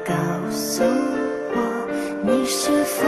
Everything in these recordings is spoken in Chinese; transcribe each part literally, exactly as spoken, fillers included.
告诉我，你是否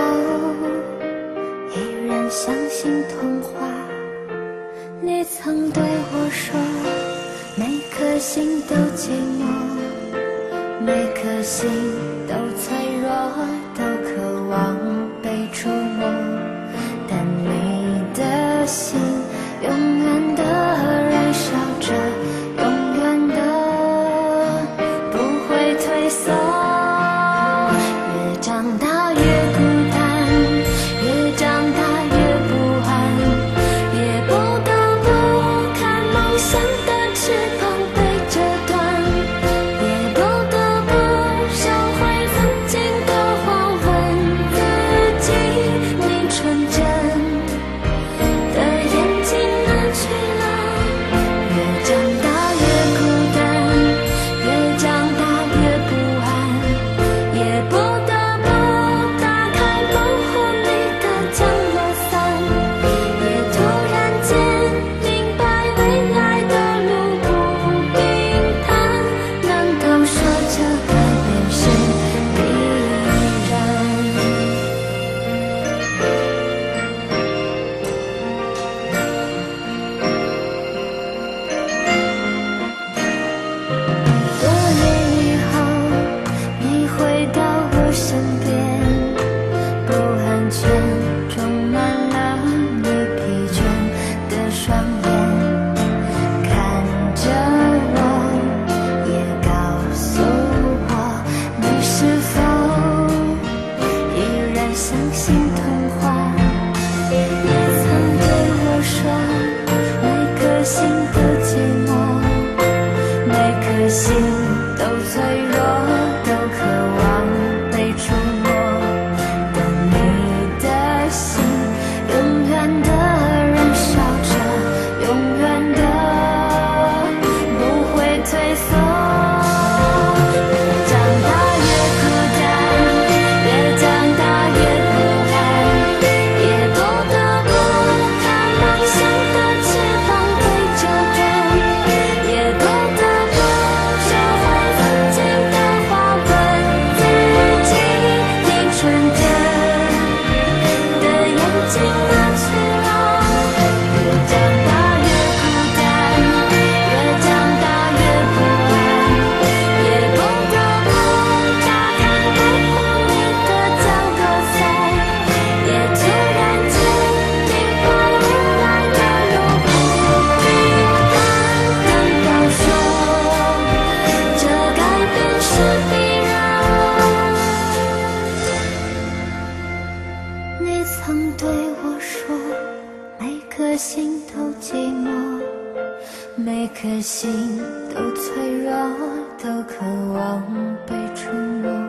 依然相信童话？你曾对我说，每颗心都寂寞，每颗心都脆弱，都渴望被触摸，但你的心永远的燃烧着，永远的不会退缩。越长大越孤单，越长大越不安，也不得不看梦想的翅膀被折断，也不得不收回曾经的话，问自己，你纯真的眼睛哪去了？越长大越孤单，越长大越不安，也不得不打开保护你的降落伞，也突然间明白未来的路不平坦，难道说这改变是必然？多年以后，你回到我身边，不安全充满了你疲倦的双眼，看着我，也告诉我，你是否依然相信童话？你曾对我说，每颗心都寂寞，每颗心都脆弱，都渴望被触摸，但你的心永远的燃烧着，永远的不会退缩。越长大越孤单，越长大越不安，也不得不看梦想的翅膀被折断，也不得不收回曾经的话，问自己，你纯真的眼睛哪去了？越长大越孤单，越长大越不安，也不得不打开保护你的降落伞，也突然间明白未来的路不平坦，难道说这改变是必然？你曾对我说，每颗心都寂寞，每颗心都脆弱，都渴望被触摸。